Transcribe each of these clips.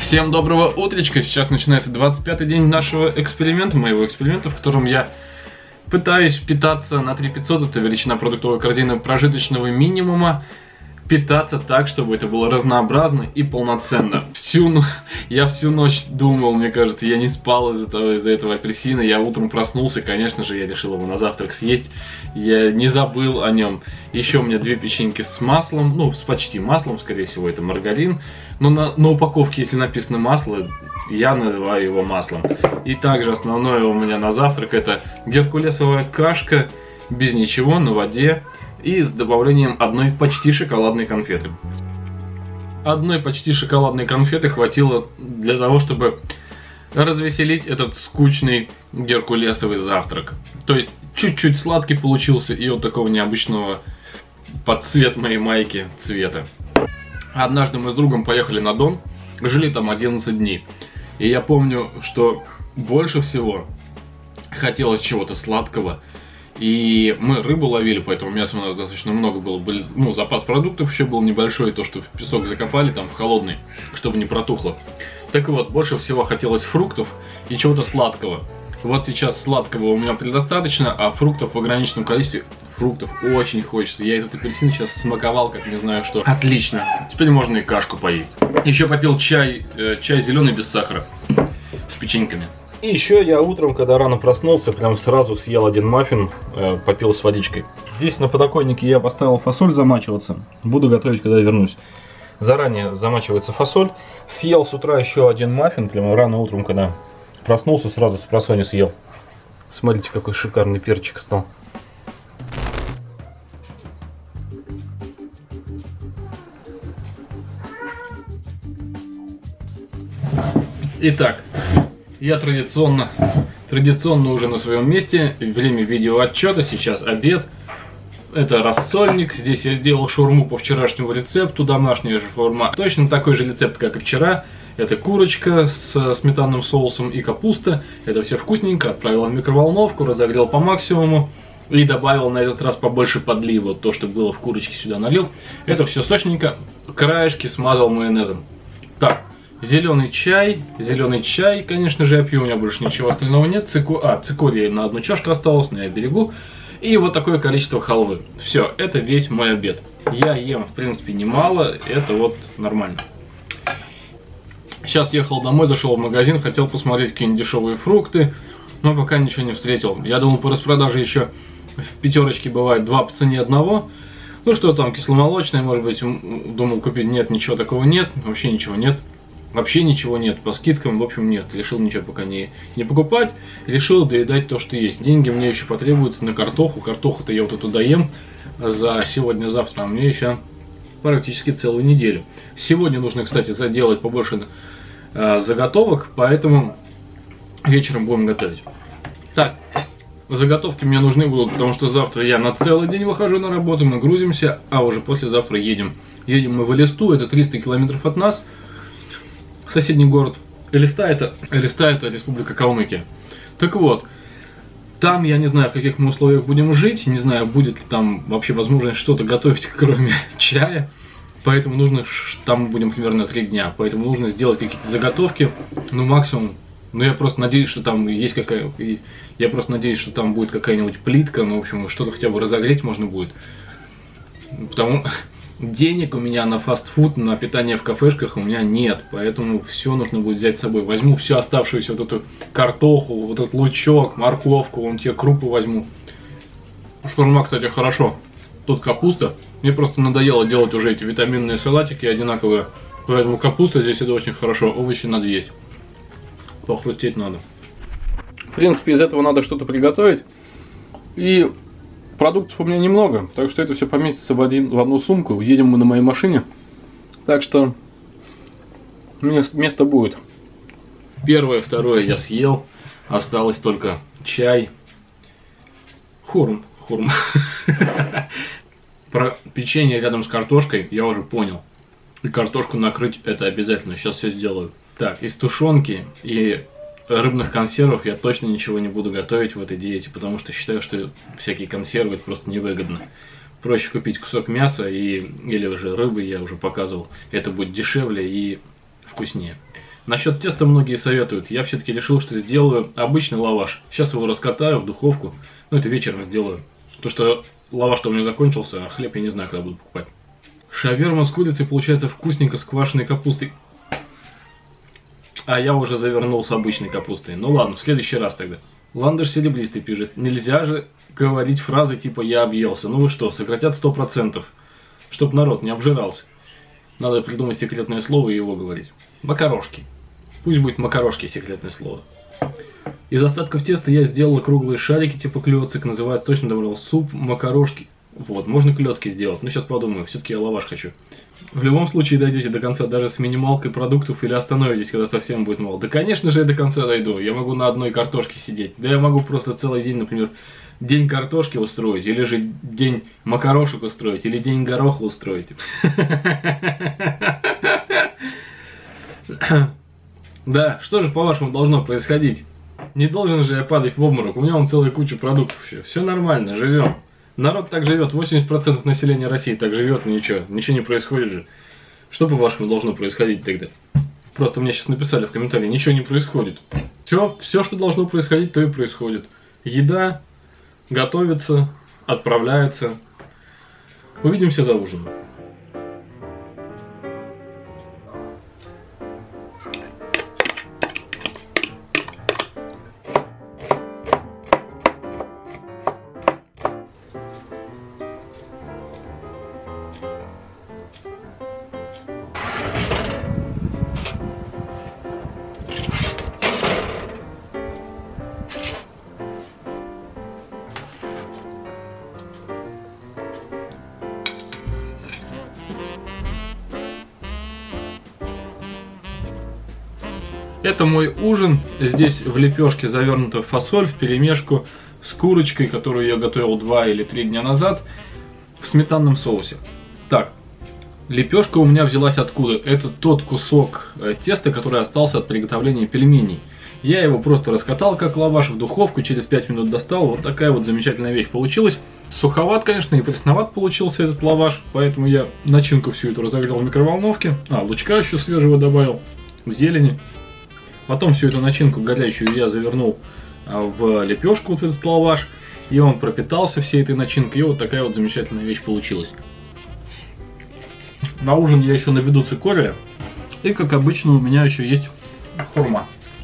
Всем доброго утречка! Сейчас начинается 25-й день нашего эксперимента, моего эксперимента, в котором я пытаюсь питаться на 3500, это величина продуктовой корзины прожиточного минимума, питаться так, чтобы это было разнообразно и полноценно. Я всю ночь думал, мне кажется, я не спал из-за этого апельсина. Я утром проснулся, конечно же, я решил его на завтрак съесть. Я не забыл о нем. Еще у меня 2 печеньки с маслом, ну, с почти маслом, скорее всего, это маргарин. Но на упаковке, если написано масло, я называю его маслом. И также основное у меня на завтрак это геркулесовая кашка, без ничего, на воде. И с добавлением одной почти шоколадной конфеты. Одной почти шоколадной конфеты хватило для того, чтобы развеселить этот скучный геркулесовый завтрак. То есть чуть-чуть сладкий получился и вот такого необычного под цвет моей майки цвета. Однажды мы с другом поехали на Дон, жили там 11 дней. И я помню, что больше всего хотелось чего-то сладкого. И мы рыбу ловили, поэтому мяса у нас достаточно много было. Ну, запас продуктов еще был небольшой, то, что в песок закопали, там, в холодный, чтобы не протухло. Так вот, больше всего хотелось фруктов и чего-то сладкого. Вот сейчас сладкого у меня предостаточно, а фруктов в ограниченном количестве. Фруктов очень хочется. Я этот апельсин сейчас смаковал, как не знаю что. Отлично. Теперь можно и кашку поесть. Еще попил чай зеленый без сахара, с печеньками. И еще я утром, когда рано проснулся, прям сразу съел один маффин, попил с водичкой. Здесь на подоконнике я поставил фасоль замачиваться. Буду готовить, когда вернусь. Заранее замачивается фасоль. Съел с утра еще один маффин, прямо рано утром, когда проснулся, сразу с просонья съел. Смотрите, какой шикарный перчик стал. Итак. Я традиционно уже на своем месте. Время видеоотчета, сейчас обед. Это рассольник. Здесь я сделал шаурму по вчерашнему рецепту, домашняя шаурма. Точно такой же рецепт, как и вчера. Это курочка с сметанным соусом и капуста. Это все вкусненько. Отправил в микроволновку, разогрел по максимуму. И добавил на этот раз побольше подлива. То, что было в курочке, сюда налил. Это все сочненько. Краешки смазал майонезом. Так. Зеленый чай, конечно же, я пью, у меня больше ничего остального нет. Цикория на одну чашку осталось, но я берегу. И вот такое количество халвы. Все, это весь мой обед. Я ем, в принципе, немало, это вот нормально. Сейчас ехал домой, зашел в магазин, хотел посмотреть какие-нибудь дешевые фрукты, но пока ничего не встретил. Я думал, по распродаже еще в пятерочке бывает 2 по цене одного. Ну что там, кисломолочное, может быть, думал купить, нет, ничего такого нет, вообще ничего нет. Вообще ничего нет, по скидкам, в общем, нет. Решил ничего пока не покупать. Решил доедать то, что есть. Деньги мне еще потребуются на картоху. Картоху-то я вот эту доем за сегодня-завтра, а мне еще практически целую неделю. Сегодня нужно, кстати, заделать побольше заготовок, поэтому вечером будем готовить. Так, заготовки мне нужны будут, потому что завтра я на целый день выхожу на работу, мы грузимся, а уже послезавтра едем. Едем мы в Элисту, это 300 километров от нас. Соседний город Элиста это республика Калмыкия. Так вот, там я не знаю, в каких мы условиях будем жить, не знаю, будет ли там вообще возможность что-то готовить, кроме чая. Поэтому нужно, там мы будем примерно 3 дня, поэтому нужно сделать какие-то заготовки, ну максимум. Ну я просто надеюсь, что там есть что там будет какая-нибудь плитка, ну в общем, что-то хотя бы разогреть можно будет. Потому денег у меня на фастфуд, на питание в кафешках у меня нет, поэтому все нужно будет взять с собой. Возьму всю оставшуюся вот эту картоху, вот этот лучок, морковку, вон те крупы возьму. Шаурма, кстати, хорошо. Тут капуста. Мне просто надоело делать уже эти витаминные салатики одинаковые, поэтому капуста здесь это очень хорошо. Овощи надо есть. Похрустеть надо. В принципе, из этого надо что-то приготовить. И продуктов у меня немного, так что это все поместится в одну сумку. Едем мы на моей машине, так что место будет. Первое, второе я съел, осталось только чай. Хурм. Про печенье рядом с картошкой я уже понял. И картошку накрыть это обязательно, сейчас все сделаю. Так, из тушенки и рыбных консервов я точно ничего не буду готовить в этой диете, потому что считаю, что всякие консервы это просто невыгодно. Проще купить кусок мяса или же рыбы, я уже показывал, это будет дешевле и вкуснее. Насчет теста многие советуют. Я все-таки решил, что сделаю обычный лаваш. Сейчас его раскатаю в духовку. Ну, это вечером сделаю. То, что лаваш-то у меня закончился, а хлеб я не знаю, когда буду покупать. Шаверма с курицей получается вкусненько с квашеной капустой. А я уже завернул с обычной капустой. Ну ладно, в следующий раз тогда. Ландыш Серебристый пишет. Нельзя же говорить фразы типа «я объелся». Ну вы что, сократят 100%. Чтоб народ не обжирался. Надо придумать секретное слово и его говорить. Макарошки. Пусть будет макарошки секретное слово. Из остатков теста я сделал круглые шарики типа клёцок. Называют точно добавил суп, макарошки. Вот, можно клёцки сделать. Но сейчас подумаю, все-таки я лаваш хочу. В любом случае дойдете до конца даже с минималкой продуктов или остановитесь, когда совсем будет мало. Да, конечно же, я до конца дойду. Я могу на одной картошке сидеть. Да я могу просто целый день, например, день картошки устроить, или же день макарошек устроить, или день гороха устроить. Да, что же по-вашему должно происходить? Не должен же я падать в обморок, у меня вон целая куча продуктов еще. Все нормально, живем. Народ так живет, 80% населения России так живет, ничего не происходит же. Что по-вашему должно происходить тогда? Просто мне сейчас написали в комментарии, ничего не происходит. Все, что должно происходить, то и происходит. Еда готовится, отправляется. Увидимся за ужином. Это мой ужин. Здесь в лепешке завернута фасоль вперемешку с курочкой, которую я готовил 2 или 3 дня назад, в сметанном соусе. Так, лепешка у меня взялась откуда? Это тот кусок теста, который остался от приготовления пельменей. Я его просто раскатал как лаваш в духовку, через 5 минут достал. Вот такая вот замечательная вещь получилась. Суховат, конечно, и пресноват получился этот лаваш, поэтому я начинку всю эту разогрел в микроволновке. Лучка еще свежего добавил, зелени. Потом всю эту начинку горячую я завернул в лепешку, вот этот лаваш, и он пропитался всей этой начинкой, и вот такая вот замечательная вещь получилась. На ужин я еще наведу цикория, и как обычно у меня еще есть хурма.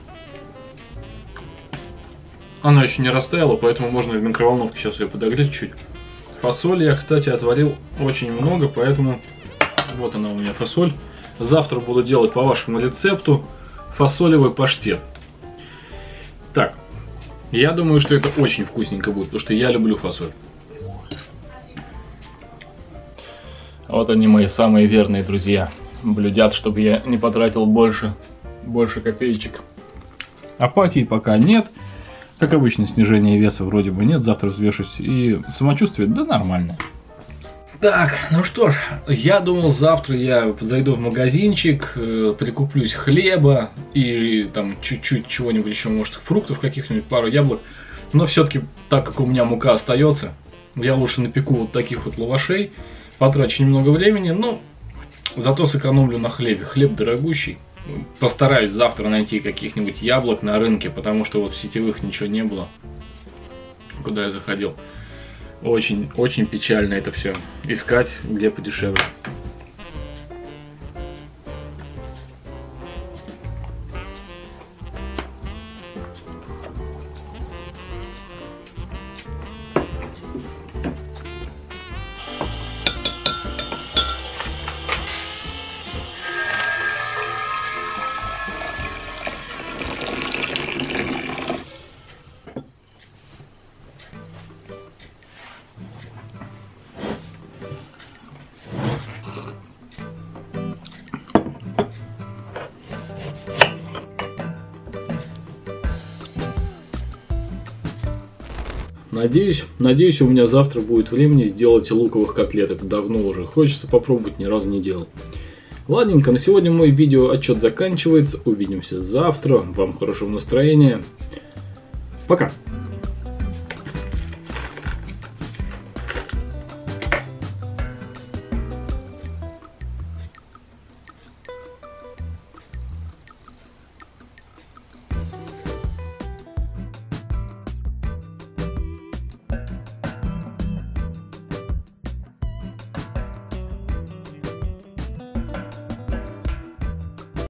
Она еще не растаяла, поэтому можно в микроволновке сейчас ее подогреть чуть. Фасоли я, кстати, отварил очень много, поэтому вот она у меня фасоль. Завтра буду делать по вашему рецепту фасолевый паштет. Так, я думаю, что это очень вкусненько будет, потому что я люблю фасоль. Вот они, мои самые верные друзья. Блюдят, чтобы я не потратил больше копеечек. Апатии пока нет. Как обычно, снижение веса вроде бы нет. Завтра взвешусь. И самочувствие, да, нормальное. Так, ну что ж, я думал, завтра я зайду в магазинчик, прикуплюсь хлеба и там чуть-чуть чего-нибудь еще, может, фруктов каких-нибудь, пару яблок. Но все-таки, так как у меня мука остается, я лучше напеку вот таких вот лавашей, потрачу немного времени, но зато сэкономлю на хлебе. Хлеб дорогущий. Постараюсь завтра найти каких-нибудь яблок на рынке, потому что вот в сетевых ничего не было, куда я заходил. Очень печально это все. Искать где подешевле. Надеюсь, у меня завтра будет времени сделать луковых котлеток. Давно уже хочется попробовать, ни разу не делал. Ладненько, на сегодня мой видео отчет заканчивается. Увидимся завтра. Вам хорошего настроения. Пока.